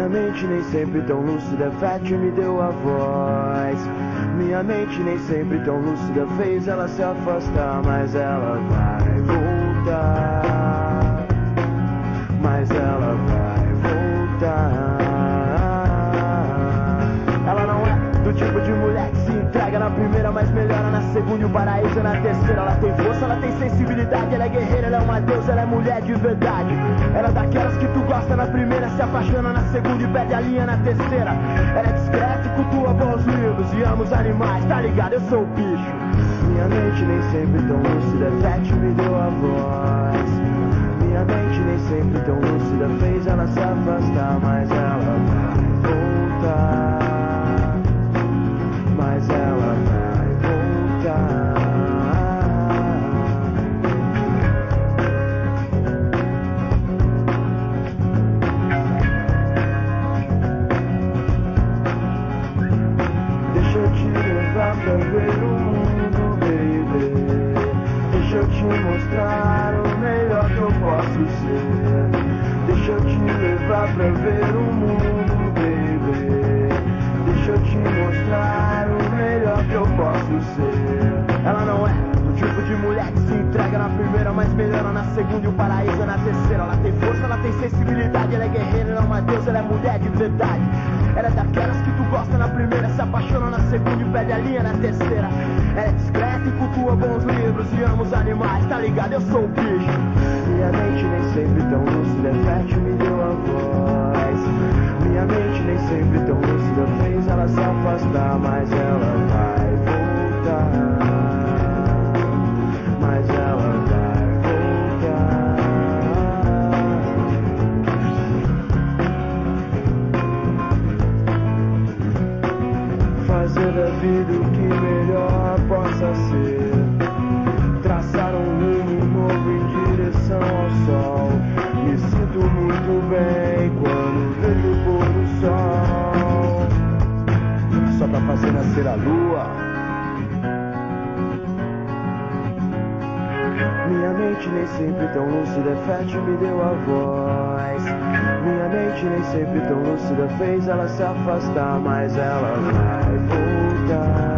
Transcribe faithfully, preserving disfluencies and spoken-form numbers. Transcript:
Minha mente nem sempre tão lúcida, fértil me deu a voz. Minha mente nem sempre tão lúcida fez ela se afastar, mas ela vai voltar. Mas ela vai voltar. Ela não é do tipo de mulher que se entrega na primeira, mas melhora na segunda e o paraíso é na terceira. Ela tem força, ela tem sensibilidade, ela é guerreira, ela é uma deusa, ela é mulher de verdade. Ela é daquelas que tu gosta na primeira, se apaixona na segunda e perde a linha na terceira. Ela é discreta e cultua bons livros e ama os animais, tá ligado? Eu sou o bicho. Minha mente nem sempre tão lúcida, fértil me deu a voz. Minha mente nem sempre tão lúcida fez ela se afastar, mas ela vai voltar. Mas ela vai voltar. Deixa eu te levar pra ver o mundo, baby. Deixa eu te mostrar o melhor que eu posso ser. Deixa eu te levar pra ver o mundo, baby. Deixa eu te mostrar o melhor que eu posso ser. Ela não é do tipo de mulher que se entrega na primeira, mas melhora na segunda e o paraíso é na terceira. Ela tem força, ela tem sensibilidade, ela é guerreira, ela é uma deusa, ela é mulher de verdade. Ela é daquelas que tu gosta na primeira, se apaixona na segunda e perde a linha na terceira. Ela é discreta e cultua bons livros e ama os animais, tá ligado? Eu sou o bicho. Minha mente nem sempre tão lúcida, fértil me deu a voz. Minha mente nem sempre tão lúcida fez ela se afastar, mas ela vai voltar. Mas ela vai voltar. Fazer da vida o que melhor possa ser. Traçar um rumo novo em direção ao sol. Me sinto muito bem quando vejo o pôr do sol. Só pra fazer nascer a lua. Minha mente nem sempre tão lúcida, fértil me deu a voz. Minha mente nem sempre tão lúcida fez ela se afastar, mas ela vai voltar.